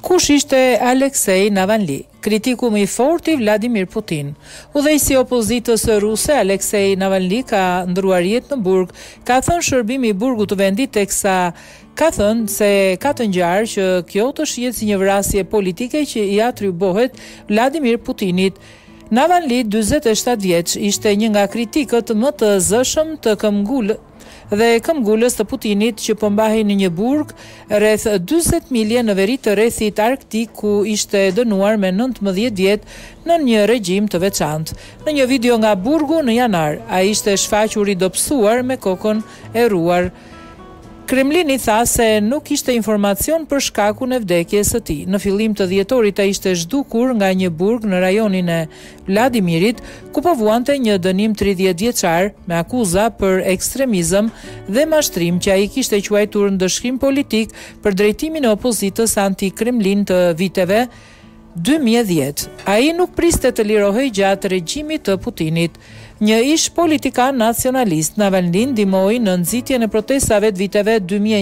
Kush ishte Aleksej Navalny, kritiku më i fortë i Vladimir Putin? Udhëheqësi i opozitës ruse Aleksej Navalny ka ndruar jetë në burg, ka thënë shërbimi i burgut të vendit, teksa ka thënë se ka të ngjarë që kjo të shihet si një vrasje politike që i atribuohet Vladimir Putinit. Navalny, 47 vjeç, ishte një nga kritikët më të zëshëm të këmbgulës të Putinit, që po mbahej në një burg rreth 40 milje në veri të rrethit arktik, ku ishte dënuar me 19 vjet në një regjim të veçantë. Në një video nga burgu në janar, ai ishte shfaqur i dobësuar me kokën e ruar. Kremlini tha se nuk ishte informacion për shkakun e vdekjes së tij. Në fillim të dhjetorit ai ishte zhdukur nga një burg në rajonin e Vladimirit, ku po vuante një dënim 30 vjeçar me akuza për ekstremizëm dhe mashtrim, që ai kishte quajtur ndëshkim politik për drejtimin e opozitës anti-Kremlin të viteve 2010. Ai nuk priste të lirohej gjatë regjimit të Putinit. Një ish politikan nacionalist, Navalny ndihmoi në nxitjen e protestave të viteve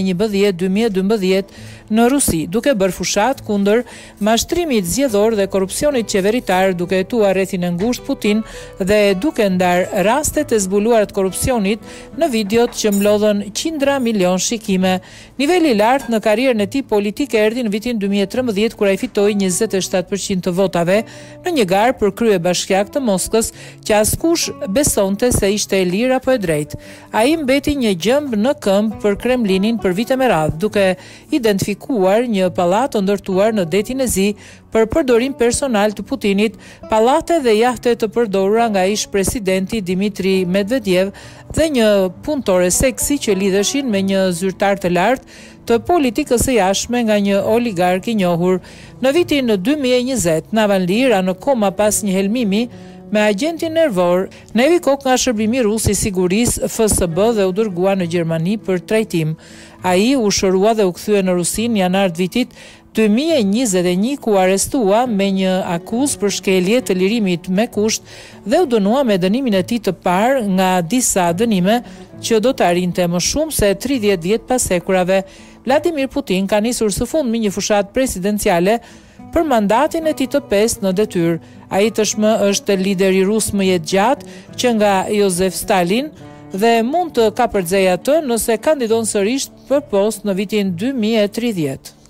2011-2012 në Rusi, duke bërë fushat kundër mashtrimit zgjedhor dhe korrupsionit qeveritar, duke hetuar rrethin e ngushtë Putin dhe duke ndar rastet e zbuluara të korrupsionit në videot që mlodhën qindra milion shikime. Niveli i lartë në karrierën e tij politike erdhi në vitin 2013, kur ai fitoi 27% të votave në një garë për kryebashkiak të Moskës, që askush besonte se ishte e lirë apo e drejtë. Ai mbeti një gjëmb në këmbë për Kremlinin për vite me radhë, duke identifikuar një pallat të ndërtuar në detin e Zi për përdorim personal të Putinit, pallate dhe jahte të përdorura nga ish presidenti Dmitri Medvedev dhe një punëtore seksi që lidheshin me një zyrtar të lartë të politikës së jashtme nga një oligark i njohur. Në vitin 2020, Navalny ra në koma pas një helmimi me agentin nervor. Nevi kok nga shërbimi rus i sigurisë FSB dhe u dërgua në Gjermani për trajtim. Ai u shërua dhe u kthye në Rusi në janar të vitit 2021, ku arrestua me një akuzë për shkelje të lirimit me kusht dhe u dënua me dënimin e tij të parë nga disa dënime që do të arrinte më shumë se 30 vjet pas hekurave. Vladimir Putin ka nisur së fundmi një fushat presidenciale për mandatin e tij të 5 në detyrë. Ai tashmë është lideri rus më jetëgjatë që nga Josef Stalin dhe mund të kapërcejë atë nëse kandidon sërish për post në vitin 2030.